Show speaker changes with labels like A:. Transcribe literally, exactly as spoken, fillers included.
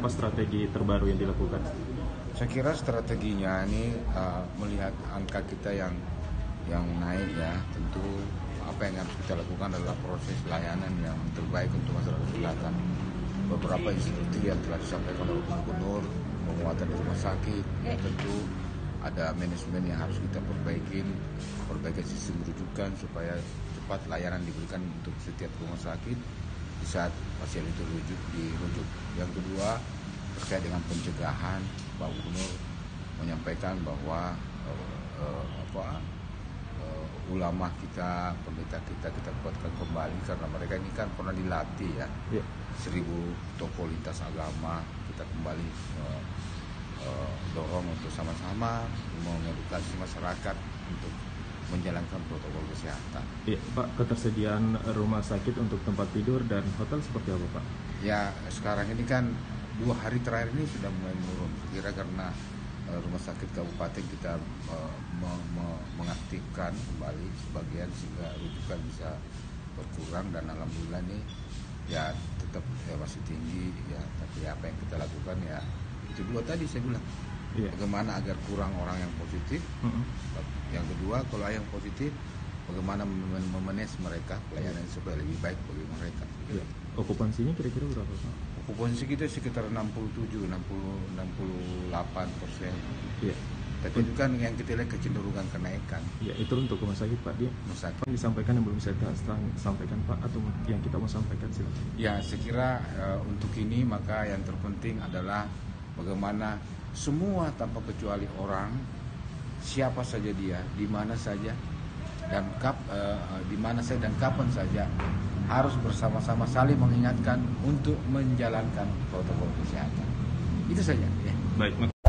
A: apa strategi terbaru yang dilakukan?
B: Saya kira strateginya ini uh, melihat angka kita yang yang naik ya, tentu apa yang harus kita lakukan adalah proses layanan yang terbaik untuk masyarakat selatan. Beberapa instruksi yang telah disampaikan oleh Gubernur, penguatan rumah sakit, ya tentu ada manajemen yang harus kita perbaiki, perbaiki sistem rujukan supaya cepat layanan diberikan untuk setiap rumah sakit di saat pasien itu rujuk dirujuk. Yang kedua, terkait dengan pencegahan, Pak Gubernur menyampaikan bahwa uh, uh, apa uh, ulama kita, pendeta kita kita kuatkan kembali karena mereka ini kan pernah dilatih ya, yeah. seribu tokoh lintas agama kita kembali uh, uh, dorong untuk sama-sama mengedukasi masyarakat untuk menjalankan protokol kesehatan.
A: Ya, Pak, ketersediaan rumah sakit untuk tempat tidur dan hotel seperti apa, Pak?
B: Ya, sekarang ini kan dua hari terakhir ini sudah mulai menurun. Kira karena uh, rumah sakit kabupaten kita uh, me- me- mengaktifkan kembali sebagian sehingga rujukan bisa berkurang dan alhamdulillah ini ya tetap ya masih tinggi ya. Tapi apa yang kita lakukan ya itu dua tadi saya bilang. Yeah. Bagaimana agar kurang orang yang positif. Mm-hmm. Yang kedua, kalau yang positif, bagaimana memanage mereka pelayanan supaya lebih baik bagi mereka.
A: Yeah. Okupansinya kira-kira berapa, Pak?
B: Okupansi kita sekitar enam puluh tujuh, enam puluh, enam puluh delapan persen.
A: Iya.
B: Tapi itu kan yang kita lihat kecenderungan kenaikan.
A: Ya, itu untuk rumah sakit, Pak. Dia
B: rumah sakit.
A: Disampaikan yang belum saya sampaikan, Pak, atau yang kita mau sampaikan silakan.
B: Ya, saya kira uh, untuk ini maka yang terpenting adalah bagaimana semua tanpa kecuali orang, siapa saja dia, di mana saja dan kap, uh, di mana saja dan kapan saja harus bersama-sama saling mengingatkan untuk menjalankan protokol kesehatan. Itu saja. Ya.
A: Baik.